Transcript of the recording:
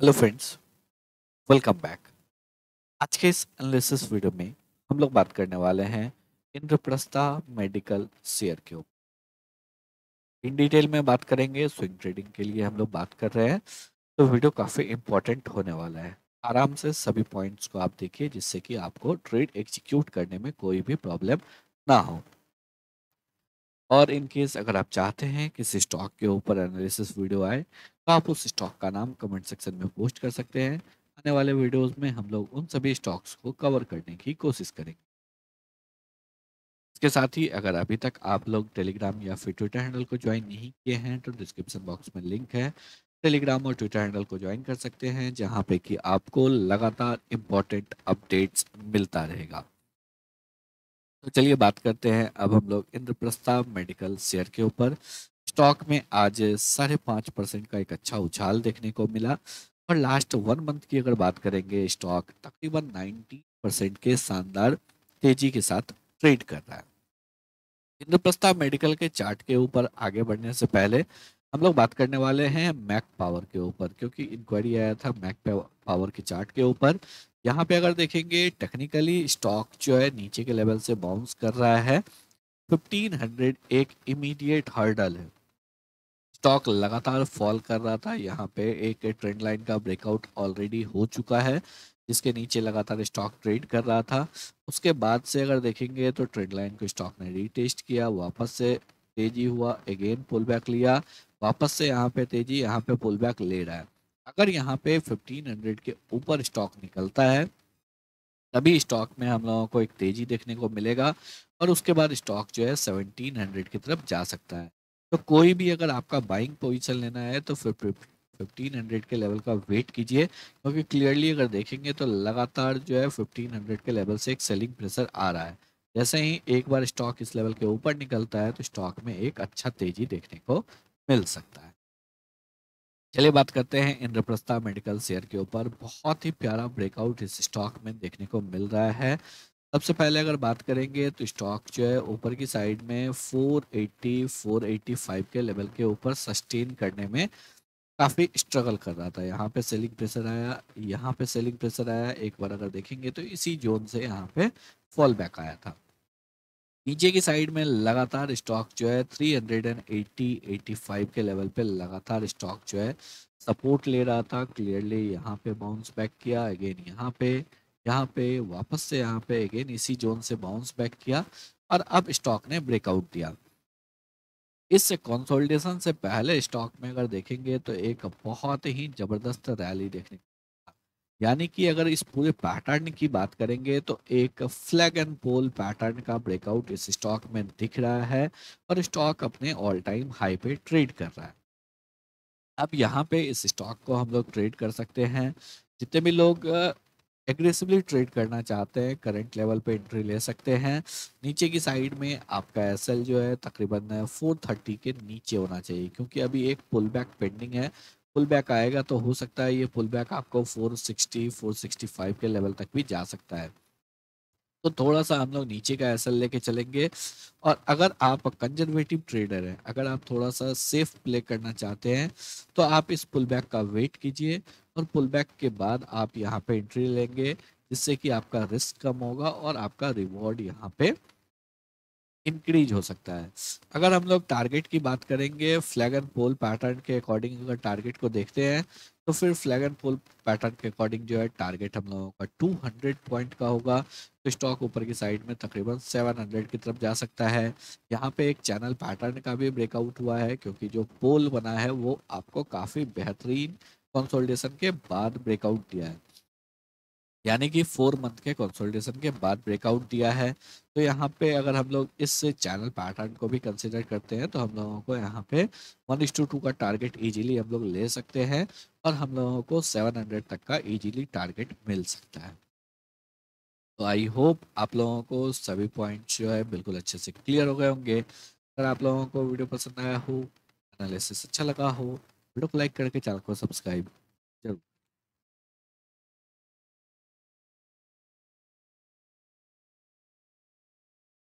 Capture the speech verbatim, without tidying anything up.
Hello friends, welcome back. आज के इस एनालिसिस वीडियो में हम लोग बात करने वाले हैं इंद्रप्रस्था मेडिकल शेयर के ऊपर। इन डिटेल में बात करेंगे। स्विंग ट्रेडिंग के लिए हम लोग बात कर रहे हैं, तो वीडियो काफ़ी इंपॉर्टेंट होने वाला है। आराम से सभी पॉइंट्स को आप देखिए, जिससे कि आपको ट्रेड एग्जीक्यूट करने में कोई भी प्रॉब्लम ना हो। और इन केस अगर आप चाहते हैं कि इस स्टॉक के ऊपर एनालिसिस वीडियो आए, तो आप उस स्टॉक का नाम कमेंट सेक्शन में पोस्ट कर सकते हैं। आने वाले वीडियोस में हम लोग उन सभी स्टॉक्स को कवर करने की कोशिश करेंगे। इसके साथ ही अगर अभी तक आप लोग टेलीग्राम या फिर ट्विटर हैंडल को ज्वाइन नहीं किए हैं, तो डिस्क्रिप्शन बॉक्स में लिंक है। टेलीग्राम और ट्विटर हैंडल को ज्वाइन कर सकते हैं, जहां पे कि आपको लगातार इम्पोर्टेंट अपडेट्स मिलता रहेगा। तो चलिए बात करते हैं अब हम लोग इंद्रप्रस्था मेडिकल शेयर के ऊपर। स्टॉक में आज साढ़े पाँच परसेंट का एक अच्छा उछाल देखने को मिला, और लास्ट वन मंथ की अगर बात करेंगे, स्टॉक तकरीबन नब्बे परसेंट के शानदार तेजी के साथ ट्रेड कर रहा है। इंद्रप्रस्था मेडिकल के चार्ट के ऊपर आगे बढ़ने से पहले हम लोग बात करने वाले हैं मैक पावर के ऊपर, क्योंकि इंक्वायरी आया था मैक पावर के चार्ट के ऊपर। यहाँ पे अगर देखेंगे टेक्निकली, स्टॉक जो है नीचे के लेवल से बाउंस कर रहा है। फिफ्टीन हंड्रेड एक इमीडिएट हर्डल है। स्टॉक लगातार फॉल कर रहा था, यहाँ पे एक ट्रेंड लाइन का ब्रेकआउट ऑलरेडी हो चुका है, जिसके नीचे लगातार स्टॉक ट्रेड कर रहा था। उसके बाद से अगर देखेंगे तो ट्रेंड लाइन को स्टॉक ने रीटेस्ट किया, वापस से तेजी हुआ, अगेन पुल बैक लिया, वापस से यहाँ पे तेजी, यहाँ पे पुल बैक ले रहा है। अगर यहाँ पे फिफ्टीन हंड्रेड के ऊपर स्टॉक निकलता है, तभी स्टॉक में हम लोगों को एक तेजी देखने को मिलेगा, और उसके बाद स्टॉक जो है सेवनटीन हंड्रेड की तरफ जा सकता है। तो कोई भी अगर आपका बाइंग पोजीशन लेना है, तो फिर फिफ्टीन हंड्रेड के लेवल का वेट कीजिए, क्योंकि क्लियरली अगर देखेंगे तो लगातार जो है फिफ्टीन हंड्रेड के लेवल से एक सेलिंग प्रेशर आ रहा है। जैसे ही एक बार स्टॉक इस लेवल के ऊपर निकलता है, तो स्टॉक में एक अच्छा तेजी देखने को मिल सकता है। चलिए बात करते हैं इंद्रप्रस्था मेडिकल शेयर के ऊपर। बहुत ही प्यारा ब्रेकआउट इस स्टॉक में देखने को मिल रहा है। सबसे पहले अगर बात करेंगे, तो स्टॉक जो है ऊपर की साइड में four eighty four eighty five के लेवल के ऊपर सस्टेन करने में काफ़ी स्ट्रगल कर रहा था। यहाँ पे सेलिंग प्रेशर आया, यहाँ पे सेलिंग प्रेशर आया, एक बार अगर देखेंगे तो इसी जोन से यहाँ पे फॉल बैक आया था। नीचे की साइड में लगातार स्टॉक जो है थ्री एटी एटी फाइव के लेवल पे लगातार स्टॉक जो है सपोर्ट ले रहा था। क्लियरली यहाँ पे बाउंस बैक किया, अगेन यहाँ पे, यहाँ पे वापस से यहाँ पे अगेन इसी जोन से बाउंस बैक किया, और अब स्टॉक ने ब्रेकआउट दिया। इस कंसोलिडेशन से पहले स्टॉक में अगर देखेंगे तो एक बहुत ही जबरदस्त रैली देखने को मिला। यानी कि अगर इस पूरे पैटर्न की बात करेंगे, तो एक फ्लैग एंड पोल पैटर्न का ब्रेकआउट इस स्टॉक में दिख रहा है, और स्टॉक अपने ऑल टाइम हाई पे ट्रेड कर रहा है। अब यहाँ पे इस स्टॉक को हम लोग ट्रेड कर सकते हैं। जितने भी लोग एग्रेसिवली ट्रेड करना चाहते हैं, करंट लेवल पे एंट्री ले सकते हैं। नीचे की साइड में आपका एसएल जो है तकरीबन फोर थर्टी के नीचे होना चाहिए, क्योंकि अभी एक पुल बैक पेंडिंग है। पुल बैक आएगा तो हो सकता है ये पुल बैक आपको four sixty four sixty five के लेवल तक भी जा सकता है। तो थोड़ा सा हम लोग नीचे का एसएल लेके चलेंगे। और अगर आप कंजर्वेटिव ट्रेडर हैं, अगर आप थोड़ा सा सेफ प्ले करना चाहते हैं, तो आप इस पुल बैक का वेट कीजिए, और पुल बैक के बाद आप यहाँ पे एंट्री लेंगे, जिससे कि आपका रिस्क कम होगा और आपका रिवॉर्ड यहाँ पे इंक्रीज हो सकता है। अगर हम लोग टारगेट की बात करेंगे, फ्लैग एंड पोल पैटर्न के अकॉर्डिंग अगर टारगेट को देखते हैं, तो फिर फ्लैग एंड पोल पैटर्न के अकॉर्डिंग जो है टारगेट हम लोगों का टू हंड्रेड पॉइंट का होगा। तो स्टॉक ऊपर की साइड में तकरीबन सेवन हंड्रेड की तरफ जा सकता है। यहाँ पे एक चैनल पैटर्न का भी ब्रेकआउट हुआ है, क्योंकि जो पोल बना है वो आपको काफ़ी बेहतरीन कंसोलिडेशन के बाद ब्रेकआउट दिया है। यानी कि फोर मंथ के कंसोलिडेशन के बाद ब्रेकआउट दिया है। तो यहाँ पे अगर हम लोग इस चैनल पैटर्न को भी कंसिडर करते हैं, तो हम लोगों को यहाँ पे वन इस टू टू का टारगेट इजीली हम लोग ले सकते हैं, और हम लोगों को सेवन हंड्रेड तक का इजीली टारगेट मिल सकता है। तो आई होप आप लोगों को सभी पॉइंट्स जो है बिल्कुल अच्छे से क्लियर हो गए होंगे। अगर आप लोगों को वीडियो पसंद आया हो, एनालिसिस अच्छा लगा हो, वीडियो को लाइक करके चैनल को सब्सक्राइब जरूर।